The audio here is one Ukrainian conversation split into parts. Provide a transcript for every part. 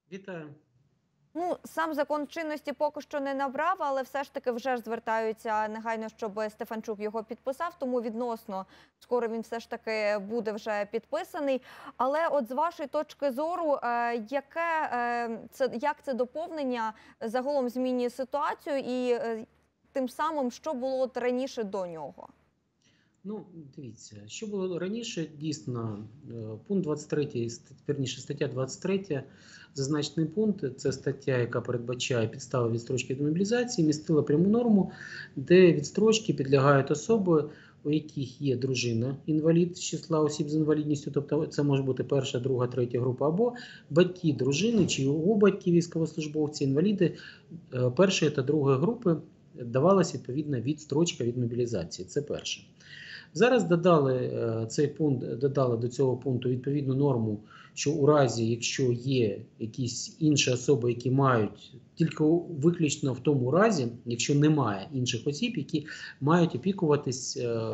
Вітаю. Ну, сам закон чинності поки що не набрав, але все ж таки вже ж звертаються негайно, щоб Стефанчук його підписав, тому відносно скоро він все ж таки буде вже підписаний. Але от з вашої точки зору, як це доповнення загалом змінює ситуацію і тим самим, що було от раніше до нього? Ну, дивіться, що було раніше, дійсно, пункт 23, вірніше, стаття 23, зазначений пункт, це стаття, яка передбачає підстави відстрочки від мобілізації, містила пряму норму, де відстрочки підлягають особи, у яких є дружина, інвалід з числа осіб з інвалідністю, тобто це може бути перша, друга, третя група, або батьки дружини, чи його батьки військовослужбовці, інваліди першої та другої групи, давалася відповідна відстрочка від мобілізації. Це перше. Зараз додали до цього пункту відповідну норму, що у разі, якщо є якісь інші особи, які мають, тільки виключно в тому разі, якщо немає інших осіб, які мають опікуватись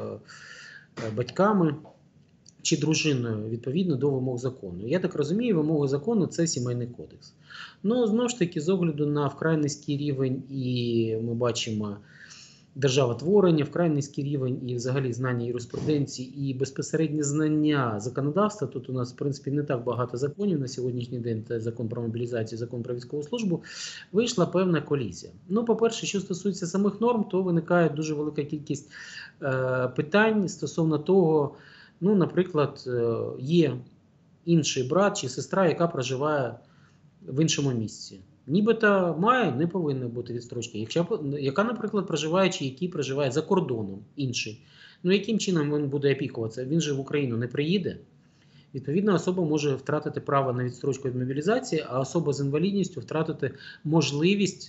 батьками чи дружиною відповідно до вимог закону. Я так розумію, вимоги закону – це Сімейний кодекс. Ну, знову ж таки, з огляду на вкрай низький рівень, і ми бачимо державотворення, вкрай низький рівень і взагалі знання юриспруденції і безпосереднє знання законодавства. Тут у нас, в принципі, не так багато законів на сьогоднішній день, це закон про мобілізацію, закон про військову службу, вийшла певна колізія. Ну, по-перше, що стосується самих норм, то виникає дуже велика кількість питань стосовно того, ну, наприклад, є інший брат чи сестра, яка проживає в іншому місці. Нібито має, не повинна бути відстрочки. Яка, наприклад, проживає, чи який проживає за кордоном інший. Ну, яким чином він буде опікуватися? Він же в Україну не приїде. Відповідна особа може втратити право на відстрочку від мобілізації, а особа з інвалідністю втратити можливість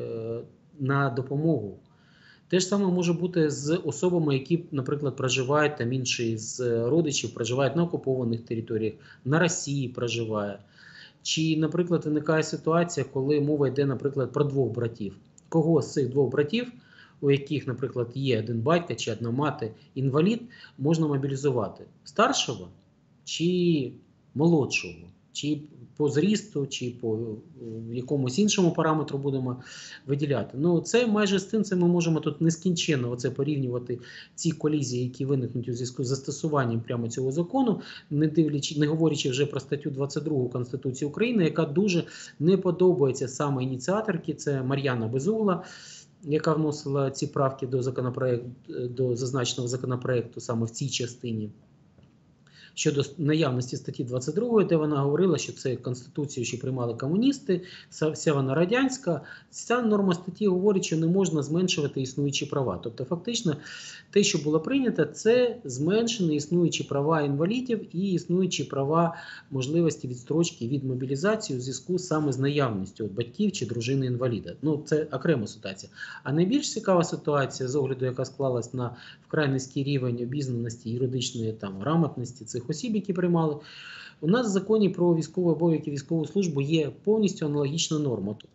на допомогу. Те ж саме може бути з особами, які, наприклад, проживають, там інші з родичів проживають на окупованих територіях, на Росії проживає. Чи, наприклад, виникає ситуація, коли мова йде, наприклад, про двох братів. Кого з цих двох братів, у яких, наприклад, є один батько чи одна мати, інвалід, можна мобілізувати? Старшого чи молодшого? Чи по зрісту, чи по якомусь іншому параметру будемо виділяти. Ну, це майже з тим, це ми можемо тут нескінченно оце порівнювати ці колізії, які виникнуть у зв'язку з застосуванням прямо цього закону, не говорячи вже про статтю 22 Конституції України, яка дуже не подобається саме ініціаторки, це Мар'яна Безугла, яка вносила ці правки до зазначеного законопроекту саме в цій частині. Щодо наявності статті 22, де вона говорила, що це Конституцію ще приймали комуністи, вся вона радянська. Ця норма статті говорить, що не можна зменшувати існуючі права. Тобто, фактично, те, що було прийнято, це зменшені існуючі права інвалідів і існуючі права можливості відстрочки від мобілізації у зв'язку саме з наявністю батьків чи дружини інваліда. Ну, це окрема ситуація. А найбільш цікава ситуація, з огляду, яка склалась на вкрай низький рівень обізнаності, юридичної грамотності цих осіб, які приймали, у нас в законі про військовий обов'язок і військову службу є повністю аналогічна норма. Тобто,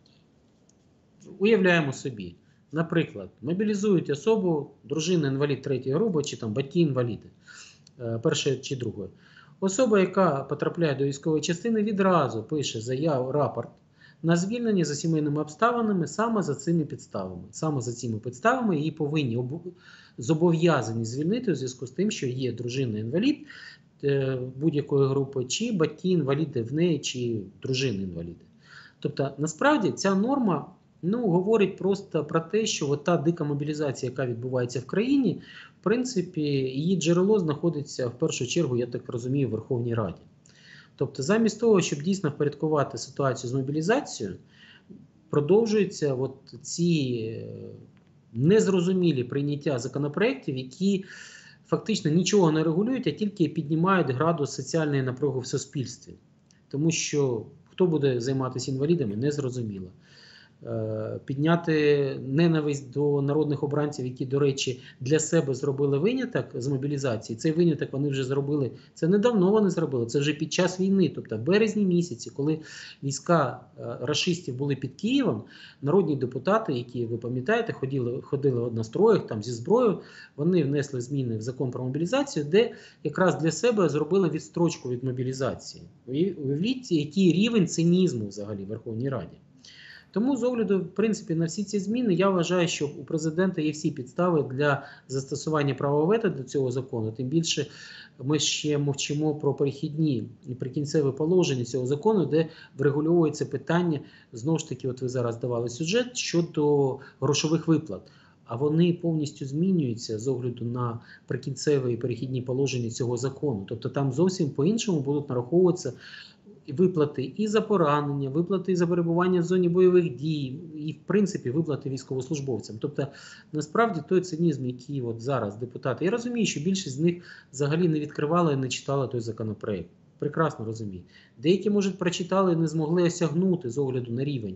уявляємо собі, наприклад, мобілізують особу, дружина інвалід 3-ї групи, чи батьки інваліди першої чи другої. Особа, яка потрапляє до військової частини, відразу пише заяву, рапорт на звільнення за сімейними обставинами саме за цими підставами. Саме за цими підставами її повинні зобов'язані звільнити у зв'язку з тим, що є дружина-інвалід будь-якої групи, чи батьки-інваліди в неї, чи дружини-інваліди. Тобто, насправді, ця норма говорить просто про те, що та дика мобілізація, яка відбувається в країні, в принципі, її джерело знаходиться в першу чергу, я так розумію, в Верховній Раді. Тобто, замість того, щоб дійсно впорядкувати ситуацію з мобілізацією, продовжуються ці незрозумілі прийняття законопроєктів, які фактично нічого не регулюють, а тільки піднімають градус соціальної напруги в суспільстві. Тому що хто буде займатися інвалідами, незрозуміло. підняти ненависть до народних обранців, які, до речі, для себе зробили виняток з мобілізації. Цей виняток вони вже зробили, це недавно вони зробили, це вже під час війни, тобто в березні місяці, коли війська рашистів були під Києвом, народні депутати, які, ви пам'ятаєте, ходили на строях там зі зброєю, вони внесли зміни в закон про мобілізацію, де якраз для себе зробили відстрочку від мобілізації. Уявіть, який рівень цинізму взагалі в Верховній Раді. Тому з огляду, в принципі, на всі ці зміни, я вважаю, що у президента є всі підстави для застосування права вето до цього закону. Тим більше ми ще мовчимо про перехідні і прикінцеві положення цього закону, де врегульовується питання, знову ж таки, от ви зараз давали сюжет, щодо грошових виплат. А вони повністю змінюються з огляду на прикінцеві і перехідні положення цього закону. Тобто там зовсім по-іншому будуть нараховуватися виплати і за поранення, виплати і за перебування в зоні бойових дій, і, в принципі, виплати військовослужбовцям. Тобто, насправді, той цинізм, який от зараз депутати, я розумію, що більшість з них взагалі не відкривала і не читала той законопроект. Прекрасно розумію. Деякі, може, прочитали і не змогли осягнути з огляду на рівень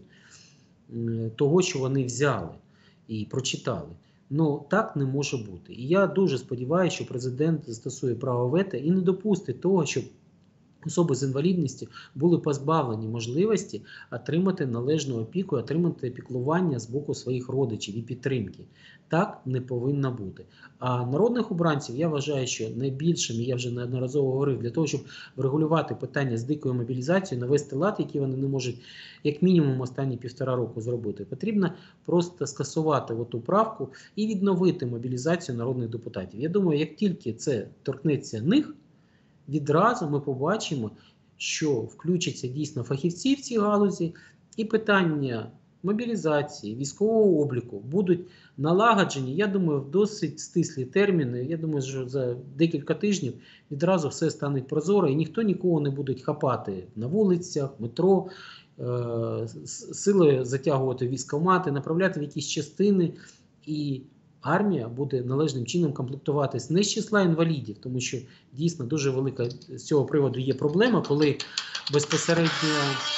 того, що вони взяли і прочитали. Ну, так не може бути. І я дуже сподіваюся, що президент застосує право вето і не допустить того, щоб особи з інвалідністю були позбавлені можливості отримати належну опіку, отримати піклування з боку своїх родичів і підтримки. Так не повинно бути. А народних обранців, я вважаю, що найбільшим, і я вже неодноразово говорив, для того, щоб врегулювати питання з дикою мобілізацією, навести лад, які вони не можуть, як мінімум, останні 1,5 року зробити, потрібно просто скасувати оту правку і відновити мобілізацію народних депутатів. Я думаю, як тільки це торкнеться них, відразу ми побачимо, що включаться дійсно фахівці в цій галузі, і питання мобілізації, військового обліку будуть налагоджені, я думаю, в досить стислі терміни. Я думаю, що за декілька тижнів відразу все стане прозоро, і ніхто нікого не буде хапати на вулицях, метро, силою затягувати військкомати, направляти в якісь частини, і армія буде належним чином комплектуватись не з числа інвалідів, тому що дійсно дуже велика з цього приводу є проблема, коли безпосередньо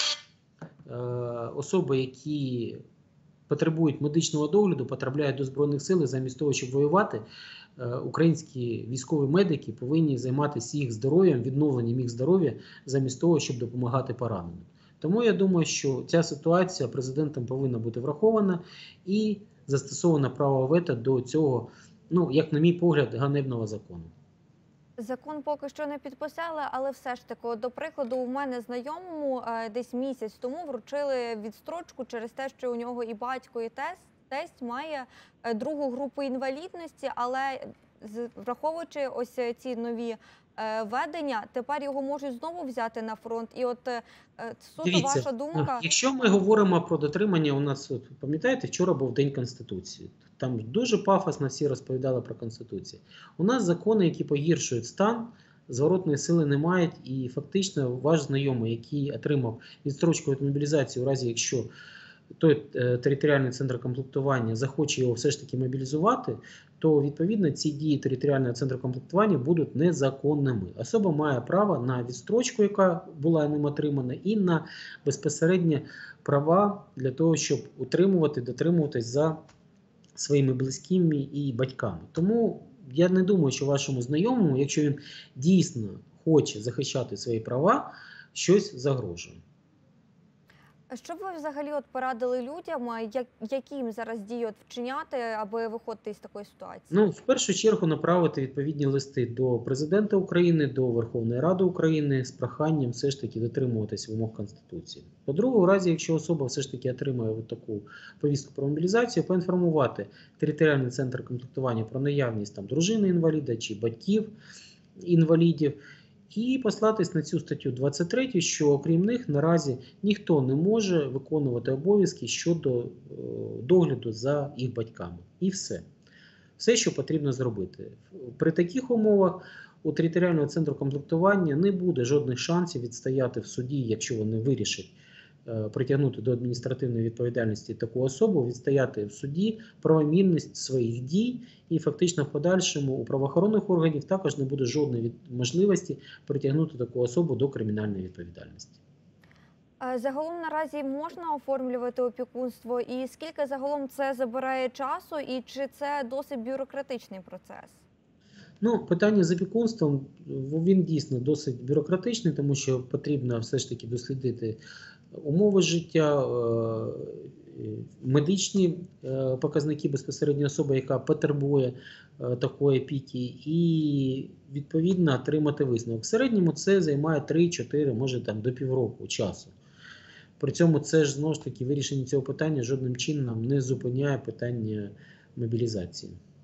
особи, які потребують медичного догляду, потрапляють до Збройних сил, і замість того, щоб воювати, українські військові медики повинні займатися їх здоров'ям, відновленням їх здоров'я, замість того, щоб допомагати пораненим. Тому я думаю, що ця ситуація президентом повинна бути врахована і застосовано право вето до цього, ну, як на мій погляд, ганебного закону. Закон поки що не підписали, але все ж таки, до прикладу, у мене знайомому десь місяць тому вручили відстрочку через те, що у нього і батько, і тесть має 2 групу інвалідності, але враховуючи ось ці нові ведення, тепер його можуть знову взяти на фронт. І от суто Дивіться, ваша думка. якщо ми говоримо про дотримання, у нас, от, пам'ятаєте, вчора був День Конституції. Там дуже пафосно всі розповідали про Конституцію. У нас закони, які погіршують стан, зворотної сили не мають, і фактично ваш знайомий, який отримав відстрочку від мобілізації у разі, якщо той територіальний центр комплектування захоче його все ж таки мобілізувати, то відповідно ці дії територіального центру комплектування будуть незаконними. Особа має право на відстрочку, яка була ним отримана, і на безпосередньо права для того, щоб утримувати, дотримуватись за своїми близькими і батьками. Тому я не думаю, що вашому знайомому, якщо він дійсно хоче захищати свої права, щось загрожує. Що б ви взагалі порадили людям, які їм зараз дії вчиняти, аби виходити із такої ситуації? Ну, в першу чергу направити відповідні листи до Президента України, до Верховної Ради України з проханням все ж таки дотримуватись вимог Конституції. По-друге, у разі, якщо особа все ж таки отримує таку повістку про мобілізацію, поінформувати територіальний центр комплектування про наявність там дружини інваліда чи батьків інвалідів, і послатись на цю статтю 23, що окрім них наразі ніхто не може виконувати обов'язки щодо догляду за їх батьками. І все. Все, що потрібно зробити. При таких умовах у територіального центру комплектування не буде жодних шансів відстояти в суді, якщо вони вирішать притягнути до адміністративної відповідальності таку особу, відстояти в суді правомірність своїх дій, і фактично в подальшому у правоохоронних органів також не буде жодної можливості притягнути таку особу до кримінальної відповідальності. Загалом наразі можна оформлювати опікунство, і скільки загалом це забирає часу, і чи це досить бюрократичний процес? Ну, питання з опікунством, він дійсно досить бюрократичний, тому що потрібно все ж таки дослідити умови життя, медичні показники безпосередньо особи, яка потребує такої опіки, і відповідно отримати висновок. В середньому це займає 3-4, може там до півроку часу. При цьому це ж знову ж таки вирішення цього питання жодним чином не зупиняє питання мобілізації.